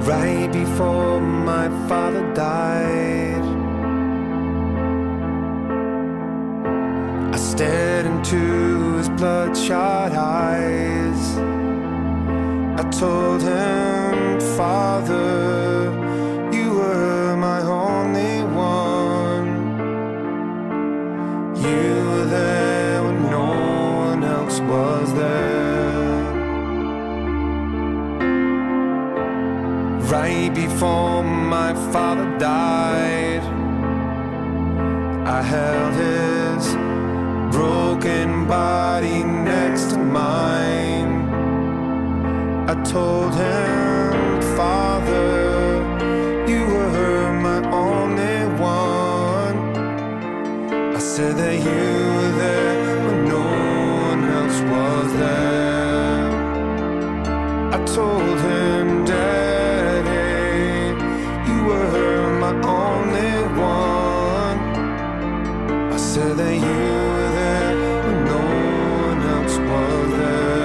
right before my father died. I stared into his bloodshot eyes. I told him, Father, you were my only one. You were there when no one else was there. Right before my father died, I held his broken body next to mine. I told him, Father, you were my only one. I said that you were there when no one else was there. I told him, Daddy, you were my only one. I said that you were there when no one else was there.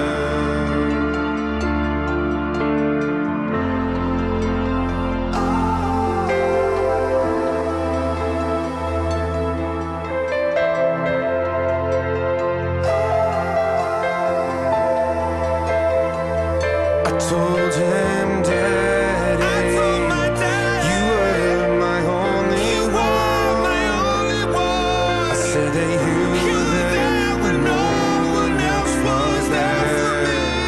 I told him, Daddy, you were my only one. I said that you were there when no one else was there.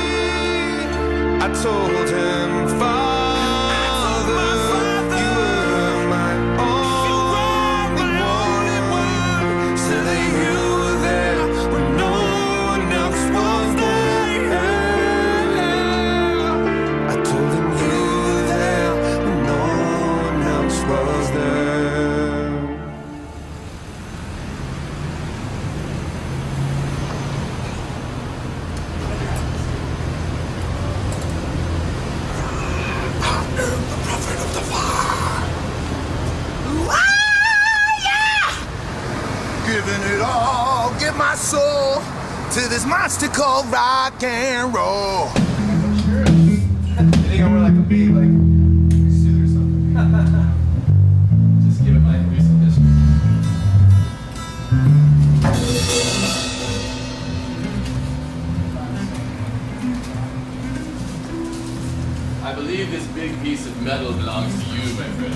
I told him, Father, you were my only one. Said that you were there when no one else was there. I told him you were there when no one else was there. The prophet of the fire. Giving it all, give my soul to this monster called rock and roll. You think I wear like a big suit or something? Just give it my recent history. I believe this big piece of metal belongs to you, my friend.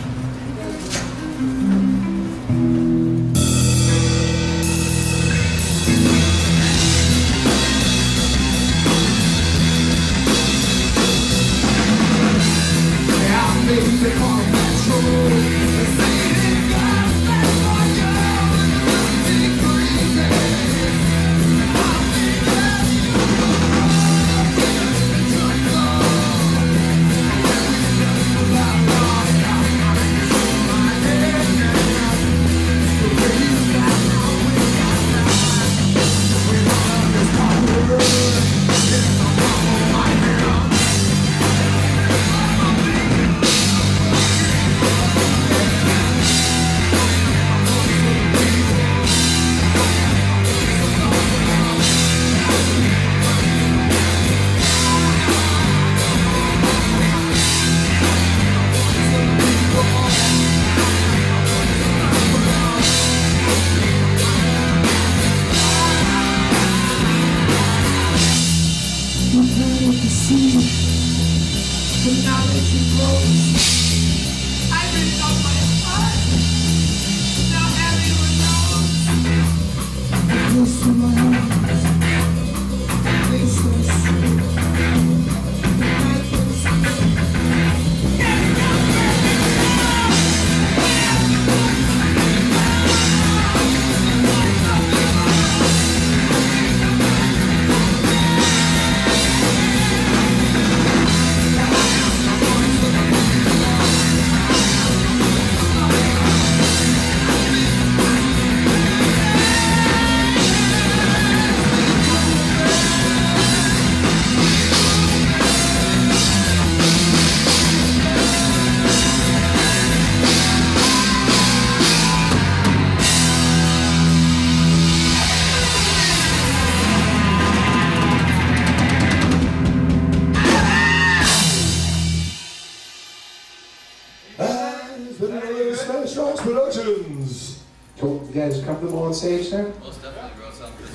Leonard's Smash Rocks Productions. Cool. You guys comfortable on stage there? Most definitely, bro. Sounds good.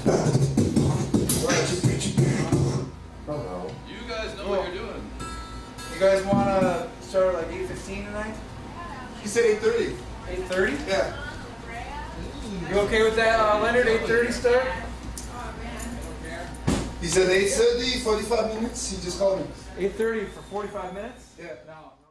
Oh, You guys know what you're doing. You guys want to start like 8:15 tonight? He said 8:30. 8:30? Yeah. You okay with that, Leonard? 8:30 start? He said 8:30, 45 minutes. He just called me. 8:30 for 45 minutes? Yeah. No.